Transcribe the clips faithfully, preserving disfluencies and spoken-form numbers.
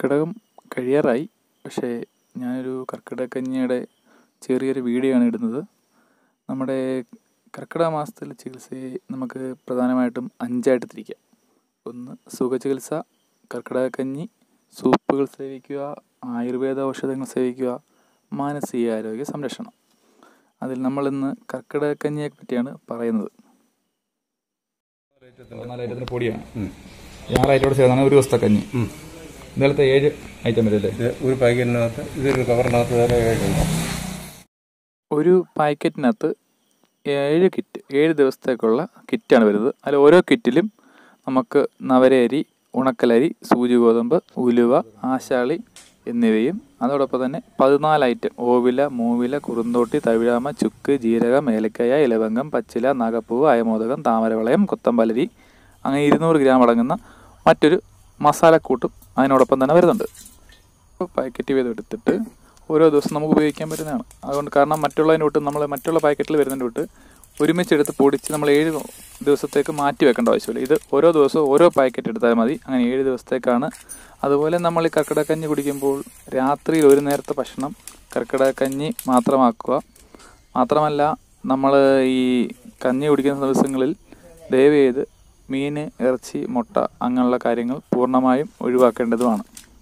കർക്കിടകം കഴിയാറായി. പക്ഷേ ഞാനൊരു കർക്കിടകക്കഞ്ഞിയുടെ ചെറിയൊരു വീഡിയോ ആണ് ഇടുന്നത്. നമ്മുടെ കർക്കിടക മാസത്തിലെ ചികിത്സയെ നമുക്ക് പ്രധാനമായിട്ടും അഞ്ചായിട്ട് തിരിക്കാം. ഒന്ന് സുഖചികിത്സ, കർക്കിടകക്കഞ്ഞി, സൂപ്പുകൾ സേവിക്കുക, ആയുർവേദ ഔഷധങ്ങൾ സേവിക്കുക, മാനസികാരോഗ്യ സംരക്ഷണം. അതിൽ നമ്മളിന്ന് കർക്കിടകക്കഞ്ഞിയെ പറ്റിയാണ് പറയുന്നത്. നാലായിരത്തിന് പൊടിയാണ്, ആറായിരത്തോട് ചേർന്നാണ് ഒരു ദിവസത്തെ കഞ്ഞി. ഇന്നലത്തെ ഏഴ് ഐറ്റം വരില്ലേ ഒരു പാക്കറ്റിനകത്ത്? ഇതൊരു കവറിനകത്ത് വേറെ ഏഴുണ്ട്. ഒരു പാക്കറ്റിനകത്ത് ഏഴ് കിറ്റ്, ഏഴ് ദിവസത്തേക്കുള്ള കിറ്റാണ് വരുന്നത്. അതിൽ ഓരോ കിറ്റിലും നമുക്ക് നവരയരി, ഉണക്കലരി, സൂചി ഗോതമ്പ്, ഉലുവ, ആശാളി എന്നിവയും അതോടൊപ്പം തന്നെ പതിനാല് ഐറ്റം ഓവില, മൂവില, കുറുന്തോട്ടി, തവിഴാമ, ചുക്ക്, ജീരകം, ഏലക്കായ, ഇലവങ്കം, പച്ചില, നാഗപ്പൂവ്, അയമോദകം, താമരവളയം, കൊത്തമ്പലരി അങ്ങനെ ഇരുന്നൂറ് ഗ്രാം അടങ്ങുന്ന മറ്റൊരു മസാലക്കൂട്ടും അതിനോടൊപ്പം തന്നെ വരുന്നുണ്ട്. പാക്കറ്റ് വീതം എടുത്തിട്ട് ഓരോ ദിവസം നമുക്ക് ഉപയോഗിക്കാൻ പറ്റുന്നതാണ്. അതുകൊണ്ട് കാരണം മറ്റുള്ളതിൻ്റെ തൊട്ട് നമ്മൾ മറ്റുള്ള പാക്കറ്റിൽ വരുന്നതിൻ്റെ തൊട്ട് ഒരുമിച്ചെടുത്ത് പൊടിച്ച് നമ്മൾ ഏഴ് ദിവസത്തേക്ക് മാറ്റി വെക്കേണ്ട ആവശ്യമില്ല. ഇത് ഓരോ ദിവസവും ഓരോ പാക്കറ്റ് എടുത്താൽ മതി. അങ്ങനെ ഏഴ് ദിവസത്തേക്കാണ്. അതുപോലെ നമ്മൾ ഈ കർക്കിടകക്കഞ്ഞി കുടിക്കുമ്പോൾ രാത്രിയിൽ ഒരു നേരത്തെ ഭക്ഷണം കർക്കിടകക്കഞ്ഞി മാത്രമാക്കുക. മാത്രമല്ല നമ്മൾ ഈ കഞ്ഞി കുടിക്കുന്ന ദിവസങ്ങളിൽ ദയവ് ചെയ്ത് മീൻ, ഇറച്ചി, മുട്ട അങ്ങനെയുള്ള കാര്യങ്ങൾ പൂർണ്ണമായും ഒഴിവാക്കേണ്ടതുമാണ്.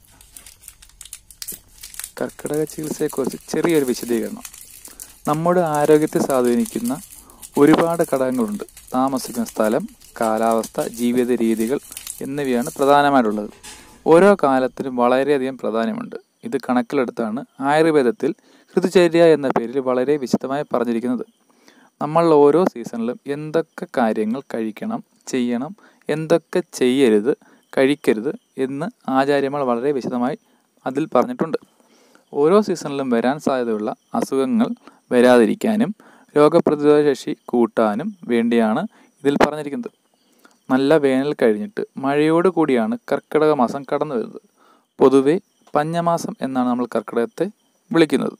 കർക്കിടക ചികിത്സയെക്കുറിച്ച് ചെറിയൊരു വിശദീകരണം. നമ്മുടെ ആരോഗ്യത്തെ സ്വാധീനിക്കുന്ന ഒരുപാട് ഘടകങ്ങളുണ്ട്. താമസിക്കുന്ന സ്ഥലം, കാലാവസ്ഥ, ജീവിത രീതികൾ എന്നിവയാണ് പ്രധാനമായിട്ടുള്ളത്. ഓരോ കാലത്തിനും വളരെയധികം പ്രാധാന്യമുണ്ട്. ഇത് കണക്കിലെടുത്താണ് ആയുർവേദത്തിൽ ഋതുചര്യ എന്ന പേരിൽ വളരെ വിശദമായി പറഞ്ഞിരിക്കുന്നത്. നമ്മൾ ഓരോ സീസണിലും എന്തൊക്കെ കാര്യങ്ങൾ കഴിക്കണം, ചെയ്യണം, എന്തൊക്കെ ചെയ്യരുത്, കഴിക്കരുത് എന്ന് ആചാര്യന്മാർ വളരെ വിശദമായി അതിൽ പറഞ്ഞിട്ടുണ്ട്. ഓരോ സീസണിലും വരാൻ സാധ്യതയുള്ള അസുഖങ്ങൾ വരാതിരിക്കാനും രോഗപ്രതിരോധ ശേഷി കൂട്ടാനും വേണ്ടിയാണ് ഇതിൽ പറഞ്ഞിരിക്കുന്നത്. നല്ല വേനൽ കഴിഞ്ഞിട്ട് മഴയോട് കൂടിയാണ് കർക്കിടക മാസം കടന്നു വരുന്നത്. പൊതുവെ പഞ്ഞമാസം എന്നാണ് നമ്മൾ കർക്കിടകത്തെ വിളിക്കുന്നത്.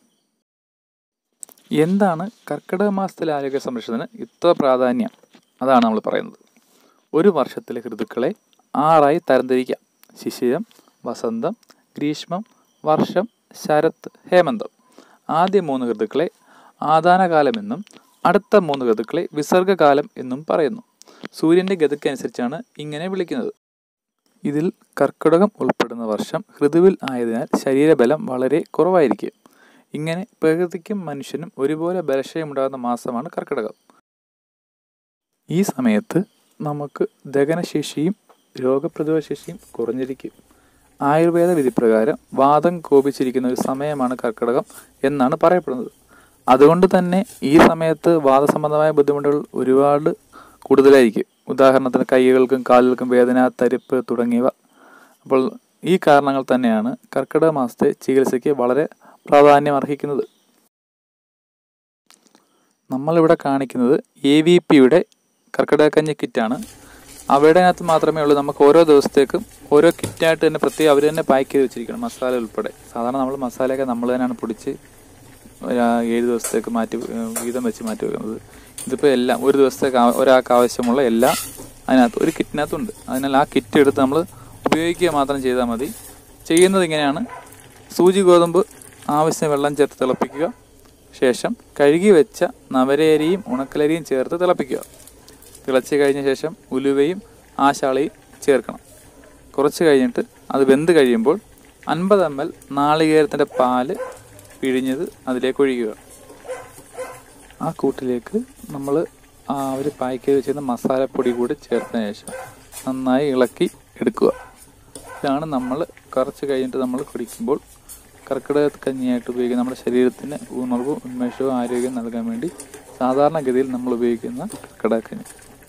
എന്താണ് കർക്കിടക മാസത്തിലെ ആരോഗ്യ സംരക്ഷണത്തിന് ഇത്ര പ്രാധാന്യം? അതാണ് നമ്മൾ പറയുന്നത്. ഒരു വർഷത്തിലെ ഋതുക്കളെ ആറായി തരംതിരിക്കാം. ശിശിരം, വസന്തം, ഗ്രീഷ്മം, വർഷം, ശരത്, ഹേമന്തം. ആദ്യ മൂന്ന് ഋതുക്കളെ ആദാനകാലമെന്നും അടുത്ത മൂന്ന് ഋതുക്കളെ വിസർഗകാലം എന്നും പറയുന്നു. സൂര്യൻ്റെ ഗതിക്കനുസരിച്ചാണ് ഇങ്ങനെ വിളിക്കുന്നത്. ഇതിൽ കർക്കിടകം ഉൾപ്പെടുന്ന വർഷം ഋതുവിൽ ആയതിനാൽ ശരീരബലം വളരെ കുറവായിരിക്കും. ഇങ്ങനെ പ്രകൃതിക്കും മനുഷ്യനും ഒരുപോലെ ബലക്ഷയമുണ്ടാകുന്ന മാസമാണ് കർക്കിടകം. ഈ സമയത്ത് നമുക്ക് ദഹനശേഷിയും രോഗപ്രതിരോധ ശേഷിയും കുറഞ്ഞിരിക്കും. ആയുർവേദ വിധിപ്രകാരം വാദം കോപിച്ചിരിക്കുന്ന ഒരു സമയമാണ് കർക്കിടകം എന്നാണ് പറയപ്പെടുന്നത്. അതുകൊണ്ട് തന്നെ ഈ സമയത്ത് വാദസംബന്ധമായ ബുദ്ധിമുട്ടുകൾ ഒരുപാട് കൂടുതലായിരിക്കും. ഉദാഹരണത്തിന് കൈകൾക്കും കാലുകൾക്കും വേദന, തരിപ്പ് തുടങ്ങിയവ. അപ്പോൾ ഈ കാരണങ്ങൾ തന്നെയാണ് കർക്കിടക മാസത്തെ ചികിത്സയ്ക്ക് വളരെ പ്രാധാന്യം അർഹിക്കുന്നത്. നമ്മളിവിടെ കാണിക്കുന്നത് എ വി പിയുടെ കർക്കിടകക്കഞ്ഞി കിറ്റാണ്. അവയുടെ അകത്ത് മാത്രമേ ഉള്ളൂ നമുക്ക് ഓരോ ദിവസത്തേക്കും ഓരോ കിറ്റായിട്ട് തന്നെ പ്രത്യേകം അവർ തന്നെ പാക്ക് ചെയ്ത് വെച്ചിരിക്കണം, മസാല ഉൾപ്പെടെ. സാധാരണ നമ്മൾ മസാലയൊക്കെ നമ്മൾ തന്നെയാണ് പൊടിച്ച് ഏഴ് ദിവസത്തേക്ക് മാറ്റി വീതം വെച്ച് മാറ്റി വെക്കുന്നത്. ഇതിപ്പോൾ എല്ലാം ഒരു ദിവസത്തേക്ക് ഒരാൾക്ക് ആവശ്യമുള്ള എല്ലാം അതിനകത്ത് ഒരു കിറ്റിനകത്തുണ്ട്. അതിനാൽ ആ കിറ്റ് എടുത്ത് നമ്മൾ ഉപയോഗിക്കുക മാത്രം ചെയ്താൽ മതി. ചെയ്യുന്നത് ഇങ്ങനെയാണ്. സൂചി ഗോതമ്പ് ആവശ്യം വെള്ളം ചേർത്ത് തിളപ്പിക്കുക. ശേഷം കഴുകി വെച്ച നവരയരിയും ഉണക്കലരിയും ചേർത്ത് തിളപ്പിക്കുക. തിളച്ച് കഴിഞ്ഞ ശേഷം ഉലുവയും ആശാളിയും ചേർക്കണം. കുറച്ച് കഴിഞ്ഞിട്ട് അത് വെന്ത് കഴിയുമ്പോൾ അൻപത് എം എൽ നാളികേരത്തിൻ്റെ പാല് പിഴിഞ്ഞത് അതിലേക്ക് ഒഴിക്കുക. ആ കൂട്ടിലേക്ക് നമ്മൾ അവർ പാക്ക് ചെയ്ത് വെച്ചിരുന്ന മസാലപ്പൊടി കൂടി ചേർത്തതിന് ശേഷം നന്നായി ഇളക്കി എടുക്കുക. ഇതാണ് നമ്മൾ കുറച്ച് കഴിഞ്ഞിട്ട് നമ്മൾ കുടിക്കുമ്പോൾ കർക്കിടക കഞ്ഞിയായിട്ട് ഉപയോഗിക്കുന്ന നമ്മുടെ ശരീരത്തിന് ഉണർവും ഉന്മേഷവും ആരോഗ്യം നൽകാൻ വേണ്ടി സാധാരണഗതിയിൽ നമ്മൾ ഉപയോഗിക്കുന്ന കർക്കിടകക്കഞ്ഞി.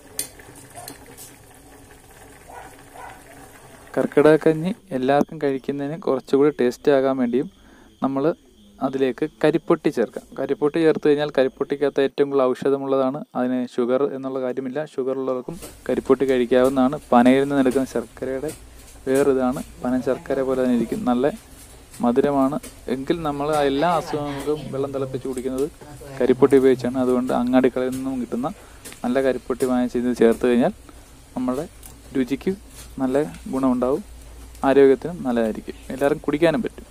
കർക്കിടകക്കഞ്ഞി എല്ലാവർക്കും കഴിക്കുന്നതിന് കുറച്ചുകൂടി ടേസ്റ്റ് ആകാൻ വേണ്ടിയും നമ്മൾ അതിലേക്ക് കരിപ്പൊട്ടി ചേർക്കാം. കരിപ്പൊട്ടി ചേർത്ത് കഴിഞ്ഞാൽ കരിപ്പൊട്ടിക്കകത്ത് ഏറ്റവും കൂടുതൽ ഔഷധമുള്ളതാണ്. അതിന് ഷുഗർ എന്നുള്ള കാര്യമില്ല. ഷുഗർ ഉള്ളവർക്കും കരിപ്പൊട്ടി കഴിക്കാവുന്നതാണ്. പനയിൽ നിന്ന് എടുക്കുന്ന ശർക്കരയുടെ വേറൊരിതാണ്. പന ശർക്കര പോലെ തന്നെ ഇരിക്കും, നല്ല മധുരമാണ്. എങ്കിൽ നമ്മൾ എല്ലാ അസുഖങ്ങൾക്കും വെള്ളം തിളപ്പിച്ച് കുടിക്കുന്നത് കരിപ്പൊട്ടി ഉപയോഗിച്ചാണ്. അതുകൊണ്ട് അങ്ങാടിക്കടയിൽ നിന്നും കിട്ടുന്ന നല്ല കരിപ്പൊട്ടി വാങ്ങിച്ച് ഇത് ചേർത്ത് കഴിഞ്ഞാൽ നമ്മുടെ രുചിക്ക് നല്ല ഗുണമുണ്ടാവും. ആരോഗ്യത്തിനും നല്ലതായിരിക്കും. എല്ലാവർക്കും കുടിക്കാനും പറ്റും.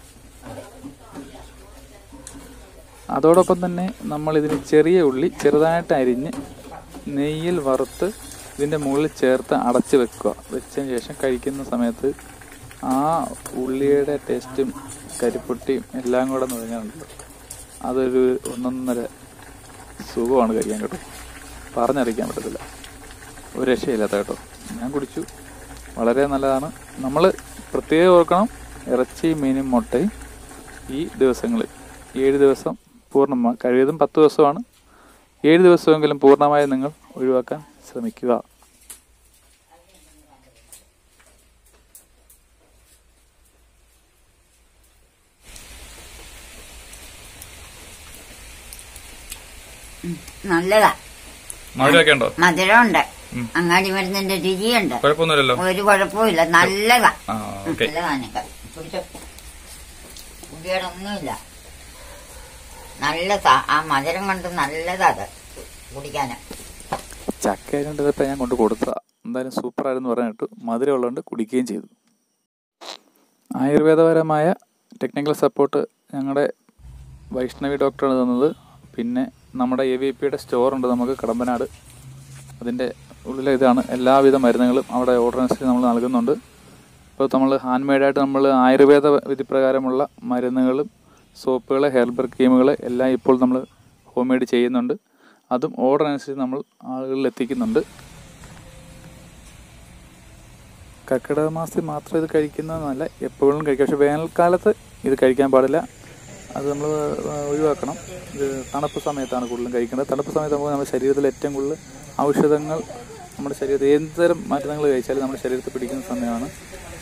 അതോടൊപ്പം തന്നെ നമ്മളിതിന് ചെറിയ ഉള്ളി ചെറുതായിട്ട് അരിഞ്ഞ് നെയ്യിൽ വറുത്ത് ഇതിൻ്റെ മുകളിൽ ചേർത്ത് അടച്ച് വെക്കുക. വെച്ചതിന് ശേഷം കഴിക്കുന്ന സമയത്ത് ആ ഉള്ളിയുടെ ടേസ്റ്റും കരിപ്പൊട്ടിയും എല്ലാം കൂടെ നിറഞ്ഞാണല്ലോ, അതൊരു ഒന്നൊന്നര സുഖമാണ് കഴിക്കാൻ കേട്ടോ. പറഞ്ഞറിയിക്കാൻ പറ്റത്തില്ല, ഒരു രക്ഷയില്ലാത്ത കേട്ടോ. ഞാൻ കുടിച്ചു, വളരെ നല്ലതാണ്. നമ്മൾ പ്രത്യേകം ഓർക്കണം, ഇറച്ചി മീനും മുട്ടയും ഈ ദിവസങ്ങളിൽ ഏഴ് ദിവസം പൂർണ്ണമായി, കഴിയതും പത്ത് ദിവസമാണ്, ഏഴ് ദിവസമെങ്കിലും പൂർണ്ണമായി നിങ്ങൾ ഒഴിവാക്കാൻ ശ്രമിക്കുക. നല്ലതാ. മധുരമൊക്കെ ഉണ്ടോ? മധുരമുണ്ട്, അങ്ങാടി മരുന്നിന്റെ രുചിയുണ്ട്, കുഴപ്പമൊന്നുമില്ലല്ലോ, ഒരു കുഴപ്പമില്ല. നല്ലതാ, ആ, ഓക്കേ. നല്ലതാനൊക്കെ കുടിയൊന്നുമില്ല. നല്ലതാ, ആ മധുരം കൊണ്ട് നല്ലതാ അത് കുടിക്കാന്. ചക്ക ആയതുകൊണ്ട് ഞാൻ കൊണ്ട് കൊടുത്തതാ. എന്തായാലും സൂപ്പറായിരുന്നു പറഞ്ഞിട്ട് മധുരം ഉള്ളതുകൊണ്ട് കുടിക്കുകയും ചെയ്തു. ആയുർവേദപരമായ ടെക്നിക്കൽ സപ്പോർട്ട് ഞങ്ങളുടെ വൈഷ്ണവി ഡോക്ടറാണ് തന്നത്. പിന്നെ നമ്മുടെ എ വി പിയുടെ സ്റ്റോറുണ്ട് നമുക്ക് കടമ്പനാട്, അതിൻ്റെ ഉള്ളിലെ ഇതാണ്. എല്ലാവിധ മരുന്നുകളും അവിടെ ഓർഡർ അനുസരിച്ച് നമ്മൾ നൽകുന്നുണ്ട്. ഇപ്പോൾ നമ്മൾ ഹാൻഡ് മെയ്ഡായിട്ട് നമ്മൾ ആയുർവേദ വിധിപ്രകാരമുള്ള മരുന്നുകളും സോപ്പുകൾ, ഹെർബൽ ക്രീമുകൾ എല്ലാം ഇപ്പോൾ നമ്മൾ ഹോം മെയ്ഡ് ചെയ്യുന്നുണ്ട്. അതും ഓർഡർ അനുസരിച്ച് നമ്മൾ ആളുകളിൽ എത്തിക്കുന്നുണ്ട്. കർക്കിടക മാസത്തിൽ മാത്രം ഇത് കഴിക്കുന്നതെന്നല്ല, എപ്പോഴും കഴിക്കാം. പക്ഷേ വേനൽക്കാലത്ത് ഇത് കഴിക്കാൻ പാടില്ല, അത് നമ്മൾ ഒഴിവാക്കണം. ഇത് തണുപ്പ് സമയത്താണ് കൂടുതലും കഴിക്കേണ്ടത്. തണുപ്പ് സമയത്ത് നമുക്ക് നമ്മുടെ ശരീരത്തിൽ ഏറ്റവും കൂടുതൽ ഔഷധങ്ങൾ നമ്മുടെ ശരീരത്തിൽ എന്ത് തരം മരുന്നുകൾ കഴിച്ചാലും നമ്മുടെ ശരീരത്തിൽ പിടിക്കുന്ന സമയമാണ്.